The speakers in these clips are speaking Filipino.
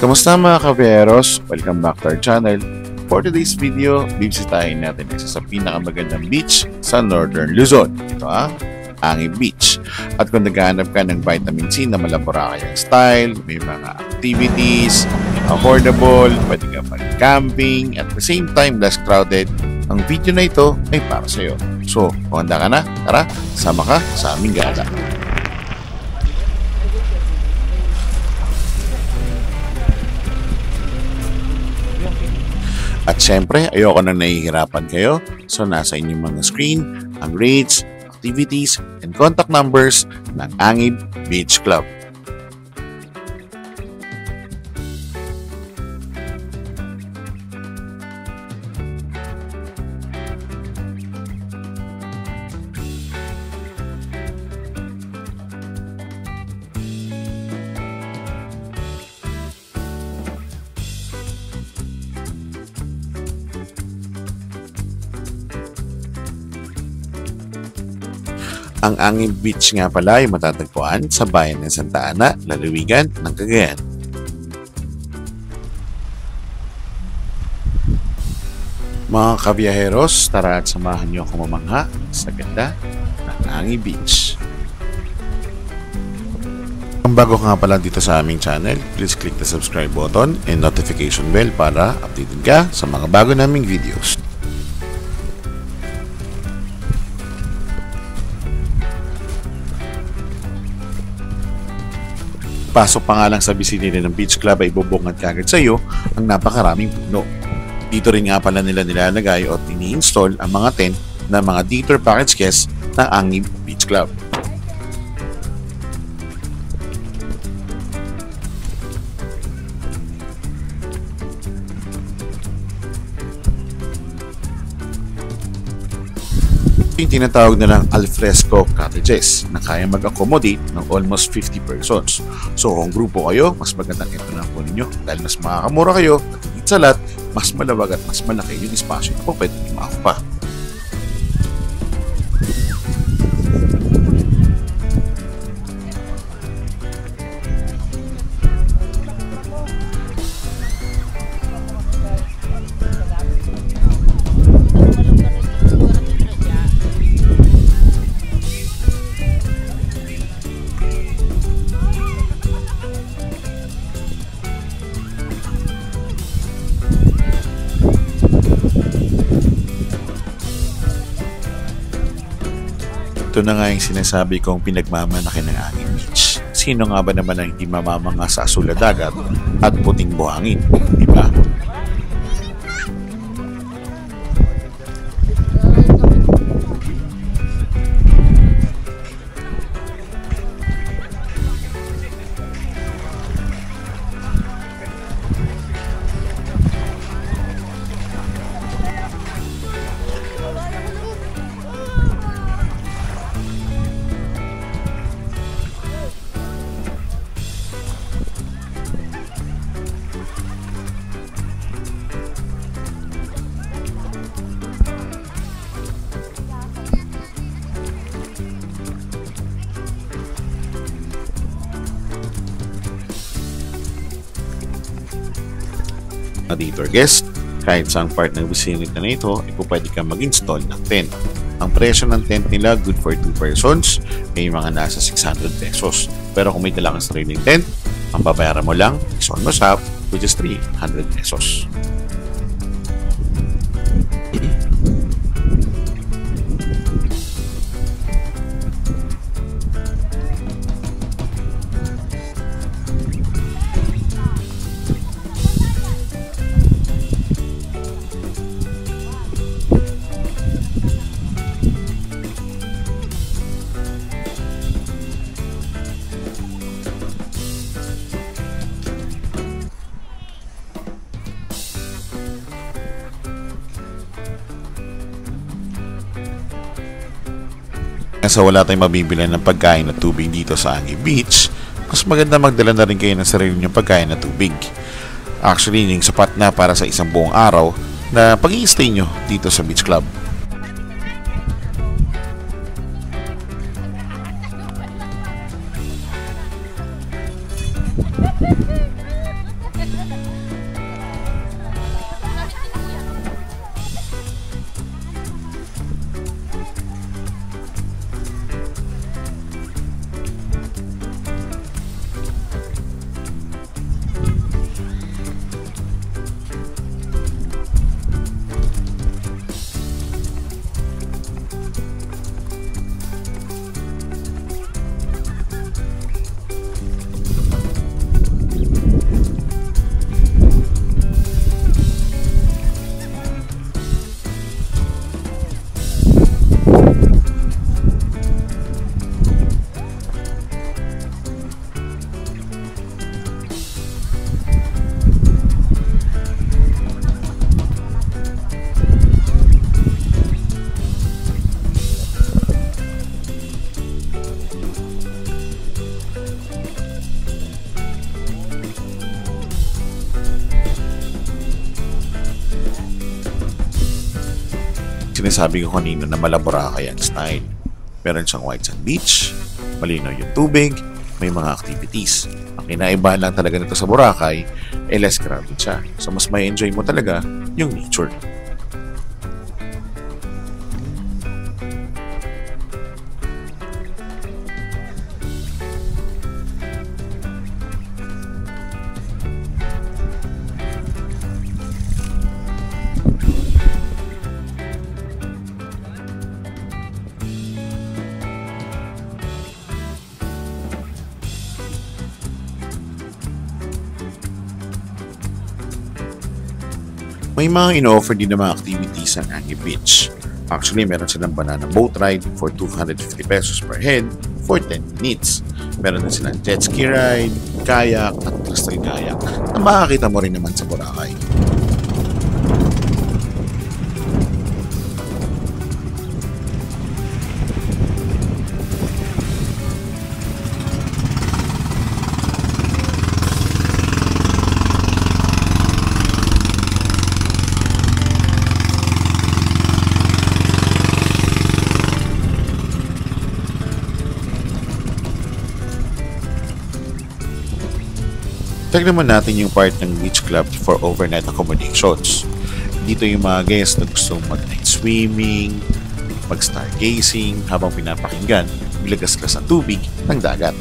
Kamusta mga kaberos? Welcome back to our channel. For today's video, bibisitahin natin isa sa pinakamagandang beach sa Northern Luzon. Ito Angib Beach. At kung naghahanap ka ng vitamin C na malaborakayang style, may mga activities, affordable, pwede ka mag-camping, at the same time less crowded, ang video na ito ay para sa iyo. So, kung handa ka na, tara, sama ka sa aming gala. At syempre, ayoko na nahihirapan kayo. So, nasa inyong mga screen, ang rates, activities, and contact numbers ng Angib Beach Club. Ang Angib Beach nga pala ay matatagpuan sa bayan ng Santa Ana, lalawigan ng Cagayan. Mga kabiyaheros, tara at samahan niyo ako mamangha sa ganda ng Angib Beach. Kung bago ka nga pala dito sa aming channel, please click the subscribe button and notification bell para updated ka sa mga bago naming videos. Pasok pa nga lang sa vicinity ng beach club ay bubungad kagad sa iyo ang napakaraming puno. Dito rin nga pala nila nilalagay o ini-install ang mga tent na mga detour package guests ng Angib Beach Club. Yung tinatawag nilang alfresco cottages na kaya mag-accommodate ng almost 50 persons. So kung grupo kayo, mas magandang ito na po ninyo dahil mas makakamura kayo at higit sa lahat, mas malawag at mas malaki yung espasyo na po pwede pa. Ito na nga yung sinasabi kong pinagmamalaki ng Angib Beach. Sino nga ba naman ang hindi mamamanga sa asul na dagat at puting buhangin, di ba? Detour guest, kahit saang part ng vicinity na ito, pwede ka mag-install ng tent. Ang presyo ng tent nila, good for 2 persons, may mga nasa 600 pesos. Pero kung may dala kang sariling tent, ang babayaran mo lang is almost half, which is 300 pesos. Kasi wala tayong mabibili ng pagkain at tubig dito sa Angib Beach, mas maganda magdala na rin kayo ng sarili niyong pagkain at tubig. Actually, yung sapat na para sa isang buong araw na pag-i-stay nyo dito sa beach club. sinasabi ko kanina na mala Boracay ang style. Meron siyang white sand beach, malinaw yung tubig, may mga activities. Ang kinaibahan lang talaga nito sa Boracay, less crowded siya. So mas may enjoy mo talaga yung nature. May mga ino-offer din na mga activities ang Angie Beach. Actually, meron silang banana boat ride for 250 pesos per head for 10 minutes. Meron din silang jet ski ride, kayak at crystal kayak na makakita mo rin naman sa Boracay. Check naman natin yung part ng beach club for overnight accommodations. Dito yung mga guests na gustong mag-night swimming, mag-stargazing habang pinapakinggan, bilagas-gas ang tubig ng dagat.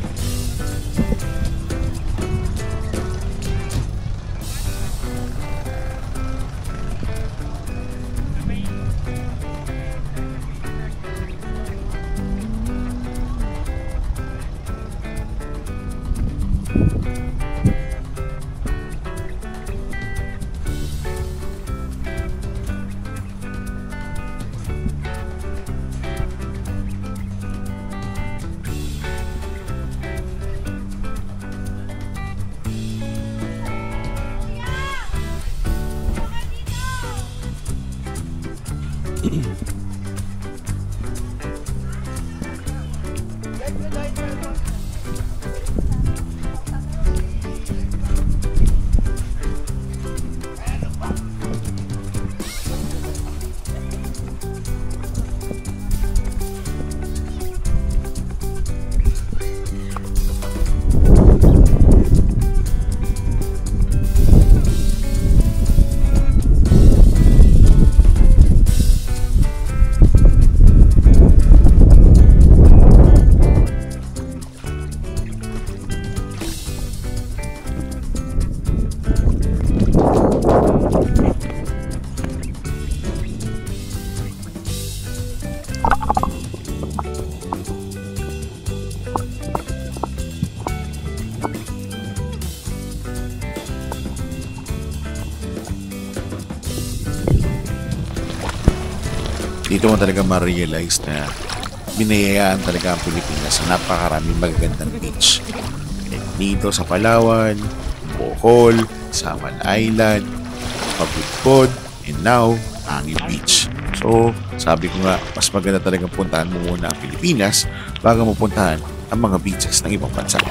Dito mo talaga ma-realize na binayayaan talaga ang Pilipinas sa napakaraming magagandang beach. Dito sa Palawan, Bohol, Samal Island, Pabudpod, and now, Angie Beach. So, sabi ko nga, mas maganda talagang puntahan mo muna ang Pilipinas bago mo puntahan ang mga beaches ng ibang bansa.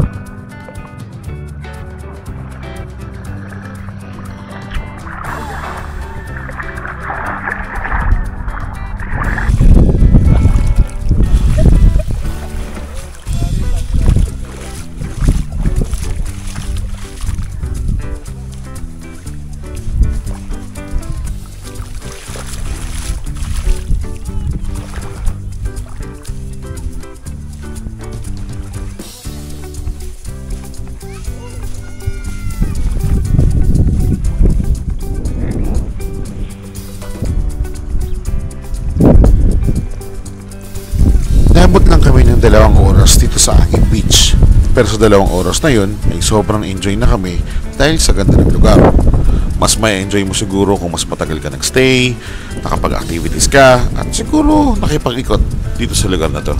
Nabot lang kami ng 2 oras dito sa Angie Beach. Pero sa 2 oras na yun, ay sobrang enjoy na kami dahil sa ganda ng lugar. Mas may enjoy mo siguro kung mas matagal ka nag-stay, nakapag-activities ka, at siguro nakipag-ikot dito sa lugar na to.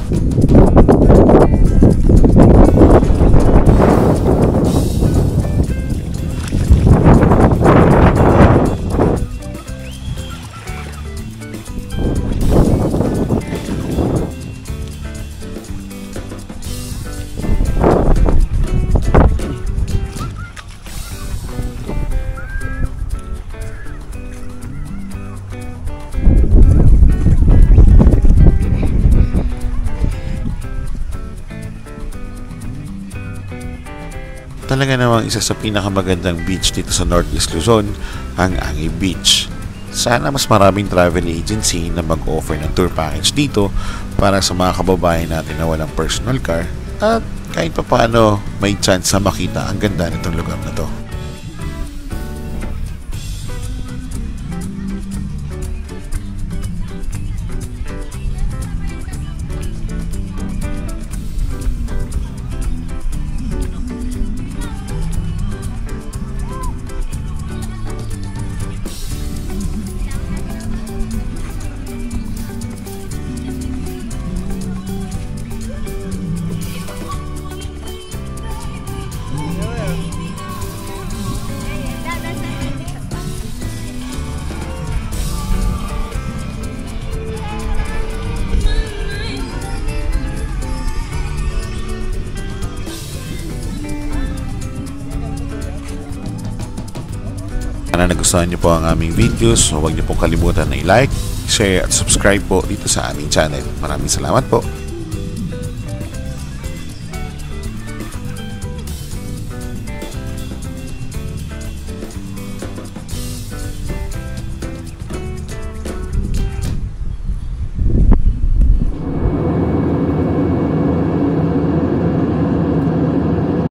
talaga namang isa sa pinakamagandang beach dito sa Northeast Luzon, ang Angi Beach. Sana mas maraming travel agency na mag-offer ng tour package dito para sa mga kababayan natin na walang personal car at kahit pa paano may chance na makita ang ganda nitong lugar na to. Sana nagustuhan niyo po ang aming videos, huwag niyo pong kalimutan na i-like, share at subscribe po dito sa aming channel. Maraming salamat po.